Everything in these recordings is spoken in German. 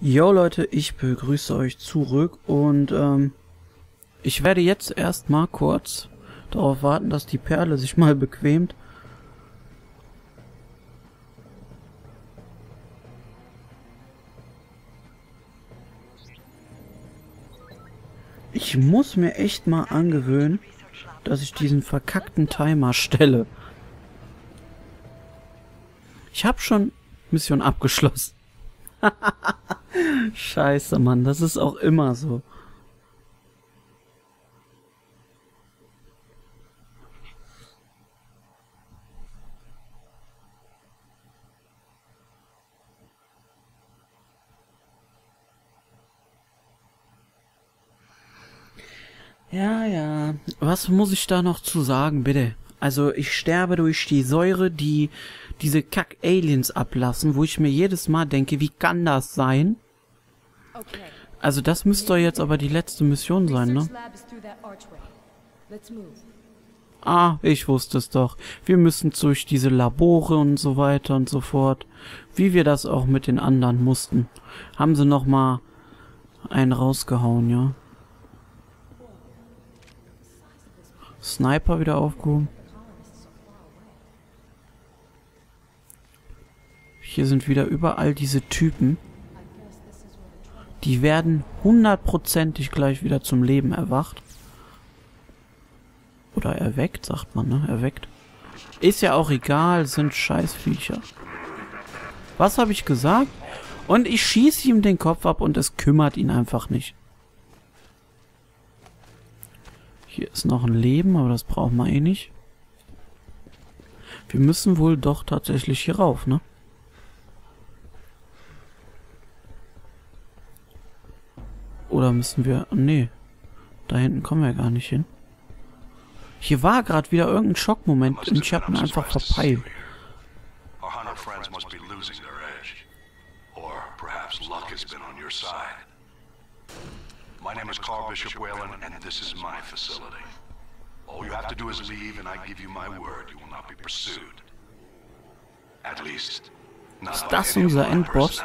Jo Leute, ich begrüße euch zurück und ich werde jetzt erstmal kurz darauf warten, dass die Perle sich mal bequemt. Ich muss mir echt mal angewöhnen, dass ich diesen verkackten Timer stelle. Ich habe schon Mission abgeschlossen. Scheiße, Mann, das ist auch immer so. Ja. Was muss ich da noch zu sagen, bitte? Also, ich sterbe durch die Säure, die diese Kack-Aliens ablassen, wo ich mir jedes Mal denke, wie kann das sein? Also, das müsste jetzt aber die letzte Mission sein, ne? Ah, ich wusste es doch. Wir müssen durch diese Labore und so weiter und so fort. Wie wir das auch mit den anderen mussten. Haben sie noch mal einen rausgehauen, ja? Sniper wieder aufgehoben. Hier sind wieder überall diese Typen. Die werden hundertprozentig gleich wieder zum Leben erwacht. Oder erweckt, sagt man, ne? Erweckt. Ist ja auch egal, sind Scheißviecher. Was habe ich gesagt? Und ich schieße ihm den Kopf ab und es kümmert ihn einfach nicht. Hier ist noch ein Leben, aber das brauchen wir eh nicht. Wir müssen wohl doch tatsächlich hier rauf, ne? Oder müssen wir... Nee. Da hinten kommen wir gar nicht hin. Hier war gerade wieder irgendein Schockmoment und ich habe ihn einfach verpeilt. My name is Carl Bishop Whalen, and this is my facility. All you have to do is leave, and I give you my word, you will not be pursued. At least, not Ist das unser Endboss?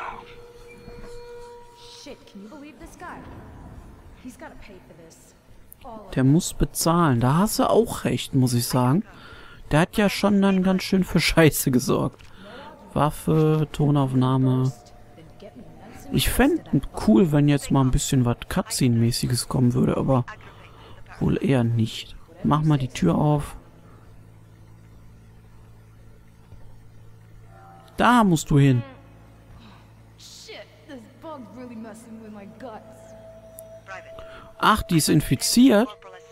Der muss bezahlen. Da hast du auch recht, muss ich sagen. Der hat ja schon dann ganz schön für Scheiße gesorgt. Waffe, Tonaufnahme. Ich fände cool, wenn jetzt mal ein bisschen was Cutscene-mäßiges kommen würde, aber wohl eher nicht. Mach mal die Tür auf. Da musst du hin. Ach, die ist infiziert?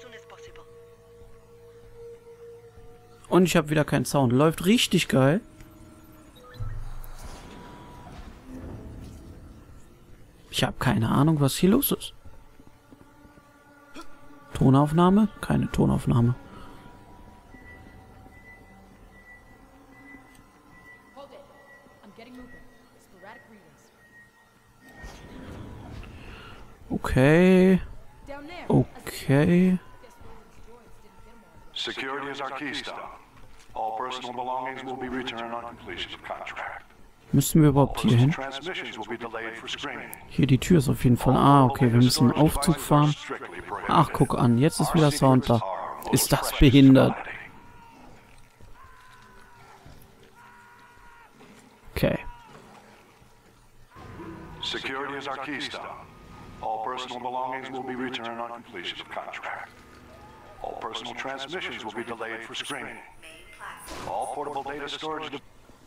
Und ich habe wieder keinen Sound. Läuft richtig geil. Ich habe keine Ahnung, was hier los ist. Tonaufnahme? Keine Tonaufnahme. Okay. Okay. Security is our keystone. All personal belongings will be returned on completion of contract. Müssen wir überhaupt hier hin? Hier, die Tür ist auf jeden Fall... Ah, okay, wir müssen einen Aufzug fahren. Ach, guck an, jetzt ist wieder Sound da. Ist das behindert? Okay. Security is our keystone. All personal belongings will be returned on completion of contract. All personal transmissions will be delayed for screening. All portable data storage...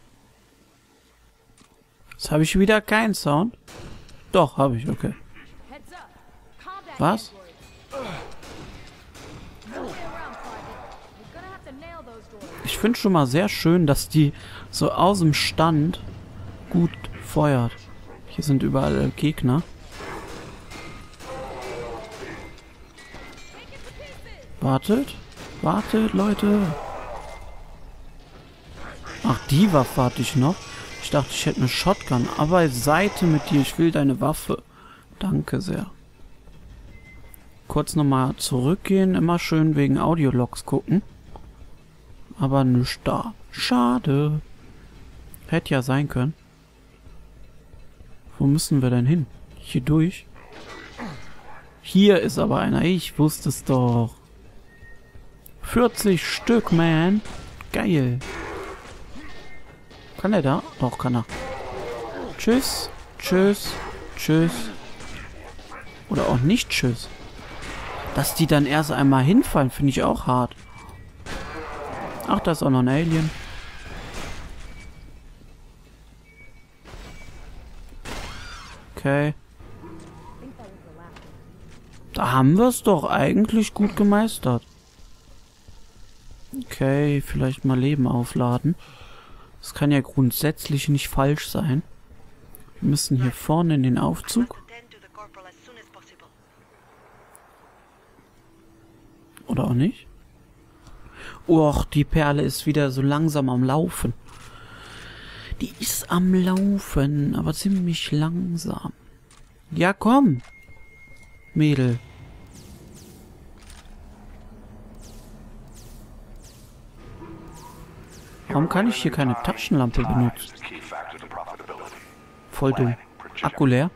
Jetzt habe ich wieder keinen Sound. Doch, habe ich, okay. Was? Ich finde schon mal sehr schön, dass die so aus dem Stand gut feuert. Hier sind überall Gegner. Wartet. Wartet, Leute. Ach, die Waffe hatte ich noch. Ich dachte, ich hätte eine Shotgun. Aber Seite mit dir, ich will deine Waffe. Danke sehr. Kurz nochmal zurückgehen. Immer schön wegen Audiologs gucken. Aber nichts da. Schade. Hätte ja sein können. Wo müssen wir denn hin? Hier durch? Hier ist aber einer. Ich wusste es doch. 40 Stück, man. Geil. Kann er da? Doch, kann er. Tschüss. Tschüss. Tschüss. Oder auch nicht tschüss. Dass die dann erst einmal hinfallen, finde ich auch hart. Ach, da ist auch noch ein Alien. Okay. Da haben wir es doch eigentlich gut gemeistert. Okay, vielleicht mal Leben aufladen. Das kann ja grundsätzlich nicht falsch sein. Wir müssen hier vorne in den Aufzug. Oder auch nicht? Och, die Perle ist wieder so langsam am Laufen. Die ist am Laufen, aber ziemlich langsam. Ja, komm. Mädel. Warum kann ich hier keine Taschenlampe benutzen? Voll dumm. Akku leer?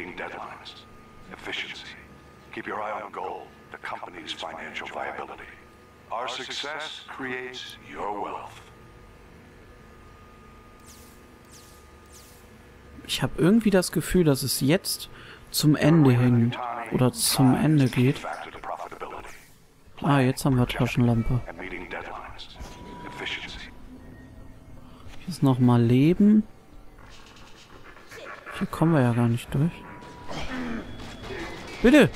Keep your eye on gold, the company's financial viability. Our success creates your wealth. Ich habe irgendwie das Gefühl, dass es jetzt zum Ende hin oder zum Ende geht. Ah, jetzt haben wir Taschenlampe. Hier ist nochmal Leben. Hier kommen wir ja gar nicht durch. Bitte!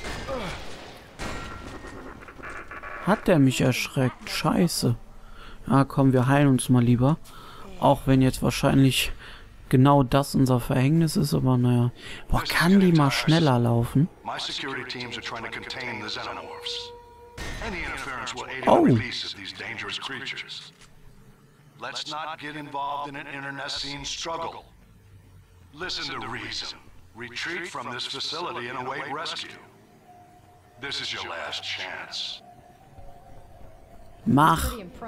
Hat der mich erschreckt? Scheiße. Ah, komm, wir heilen uns mal lieber. Auch wenn jetzt wahrscheinlich genau das unser Verhängnis ist, aber naja. Boah, kann die mal schneller laufen? Oh. Let's not get involved in an internecine struggle. Listen to reason. Retreat from this facility and await rescue. This is your last chance. Mach.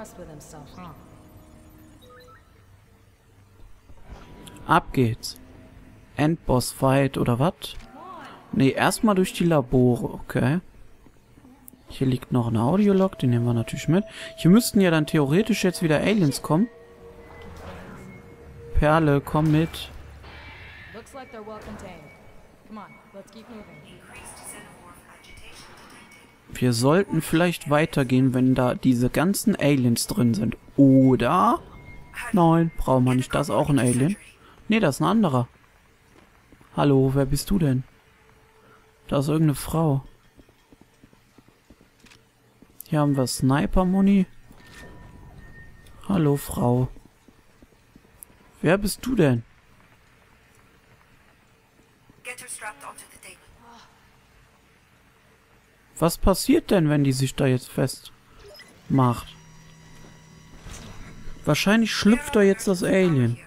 Ab geht's. Endboss-Fight oder was? Ne, erstmal durch die Labore, okay. Hier liegt noch ein Audiolog, den nehmen wir natürlich mit. Hier müssten ja dann theoretisch jetzt wieder Aliens kommen. Perle, komm mit. Wir sollten vielleicht weitergehen, wenn da diese ganzen Aliens drin sind. Oder? Nein, brauchen wir nicht. Das ist auch ein Alien. Nee, das ist ein anderer. Hallo, wer bist du denn? Da ist irgendeine Frau. Hier haben wir Sniper-Muni. Hallo, Frau. Wer bist du denn? Was passiert denn, wenn die sich da jetzt festmacht? Wahrscheinlich schlüpft da jetzt das Alien.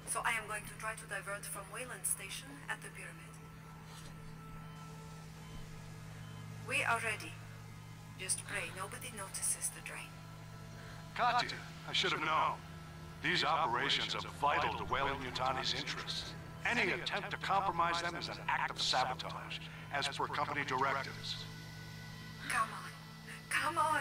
Katya, I should have known. These operations are vital to Weyland-Yutani's interests. Any attempt to compromise them is an act of sabotage, as per company directives. Come on. Come on.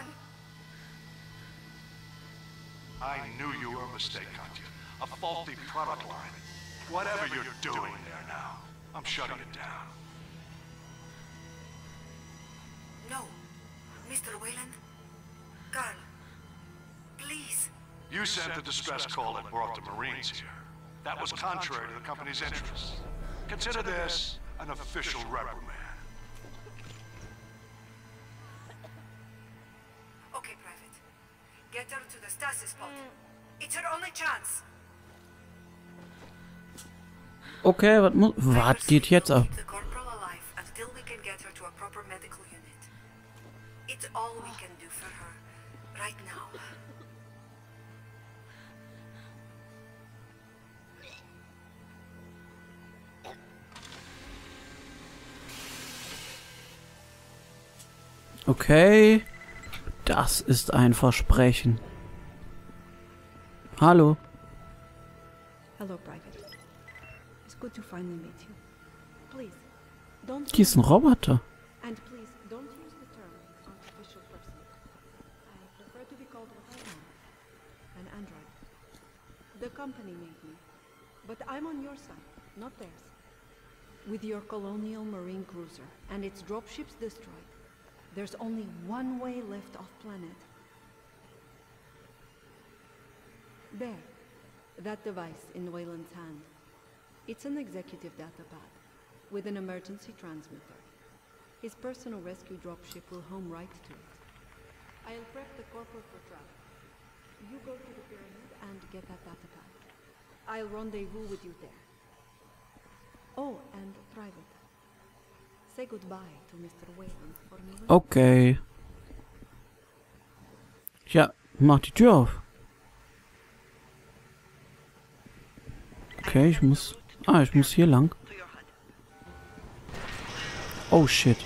I knew you were a mistake, Katya. A faulty product line. Whatever you're doing there now, I'm shutting it down. No. Mr. Weyland. Carl. Please. You sent the distress call that brought the Marines here. That was contrary to the company's interests. Consider this an official reprimand. Okay, Private. Get her to the stasis pod. It's her only chance. Okay, was geht jetzt ab? Keep the corporal alive until we can get her to a proper medical unit. It's all we can do for her right now. Okay, das ist ein Versprechen. Hallo. Hello, Private. It's good to finally meet you. Please, don't Die ist ein Roboter. and please don't use the term artificial person. I prefer to be called what I am, an android. The company made me, but I'm on your side, not theirs. With your colonial marine cruiser and its dropships destroyed, there's only one way left off planet. There, that device in Wayland's hand. It's an executive datapad with an emergency transmitter. His personal rescue dropship will home right to it. I'll prep the corporate for travel. You go to the pyramid and get that datapad. I'll rendezvous with you there. Oh, and private. Say goodbye to Mr. Wayland for me. Okay. Ja, mach die Tür auf. Okay, ich muss hier lang. Oh shit.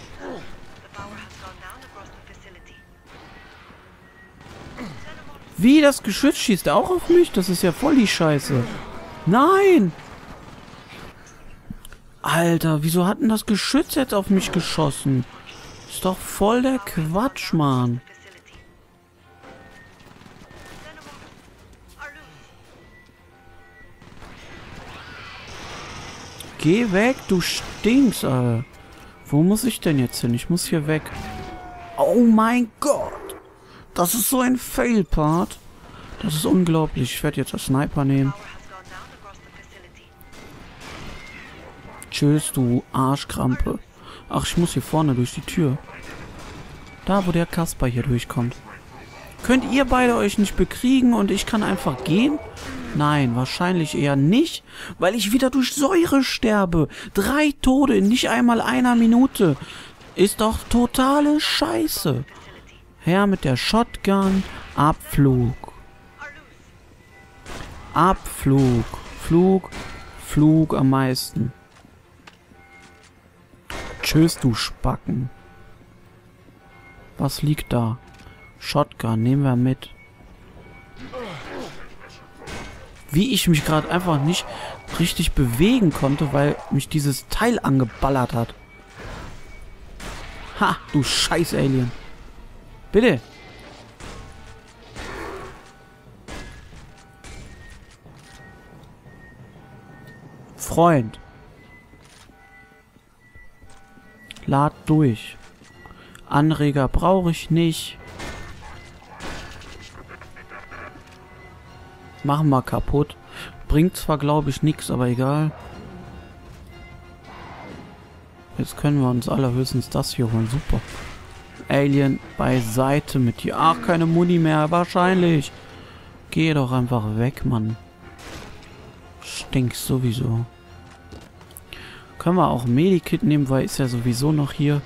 Wie, das Geschütz schießt auch auf mich? Das ist ja voll die Scheiße. Nein! Alter, wieso hat denn das Geschütz jetzt auf mich geschossen? Ist doch voll der Quatsch, Mann. Geh weg, du stinkst, Alter. Wo muss ich denn jetzt hin? Ich muss hier weg. Oh mein Gott. Das ist so ein Fail-Part. Das ist unglaublich. Ich werde jetzt das Sniper nehmen. Tschüss, du Arschkrampe. Ach, ich muss hier vorne durch die Tür. Da, wo der Kasper hier durchkommt. Könnt ihr beide euch nicht bekriegen und ich kann einfach gehen? Nein, wahrscheinlich eher nicht, weil ich wieder durch Säure sterbe. 3 Tode in nicht einmal einer Minute. Ist doch totale Scheiße. Her mit der Shotgun. Abflug. Abflug. Flug am meisten. Tschüss, du Spacken. Was liegt da? Shotgun, nehmen wir mit. Wie ich mich gerade einfach nicht richtig bewegen konnte, weil mich dieses Teil angeballert hat. Ha, du scheiß Alien. Bitte. Freund. Lad durch. Anreger brauche ich nicht. Machen wir kaputt. Bringt zwar, glaube ich, nichts, aber egal. Jetzt können wir uns allerhöchstens das hier holen. Super. Alien, beiseite mit dir. Ach, keine Muni mehr. Wahrscheinlich. Geh doch einfach weg, Mann. Stinkst sowieso. Können wir auch ein Medikit nehmen, weil ist ja sowieso noch hier.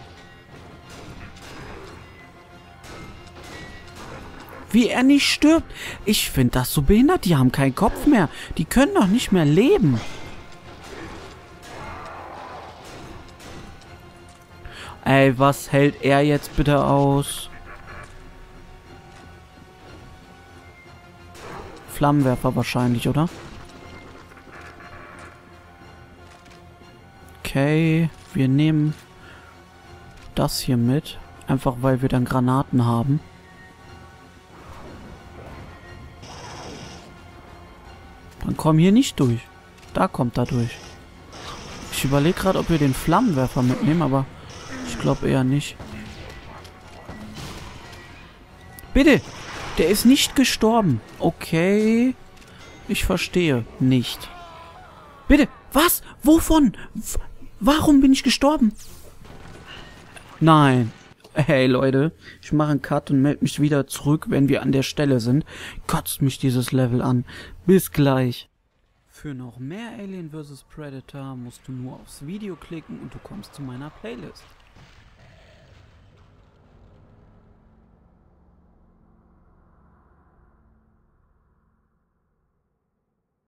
Wie er nicht stirbt. Ich finde das so behindert. Die haben keinen Kopf mehr. Die können doch nicht mehr leben. Ey, was hält er jetzt bitte aus? Flammenwerfer wahrscheinlich, oder? Okay, wir nehmen das hier mit. Einfach weil wir dann Granaten haben. Dann kommen hier nicht durch. Da kommt er durch. Ich überlege gerade, ob wir den Flammenwerfer mitnehmen, aber ich glaube eher nicht. Bitte! Der ist nicht gestorben. Okay. Ich verstehe nicht. Bitte! Was? Wovon? Warum bin ich gestorben? Nein. Hey Leute, ich mache einen Cut und melde mich wieder zurück, wenn wir an der Stelle sind. Kotzt mich dieses Level an. Bis gleich. Für noch mehr Alien vs Predator musst du nur aufs Video klicken und du kommst zu meiner Playlist.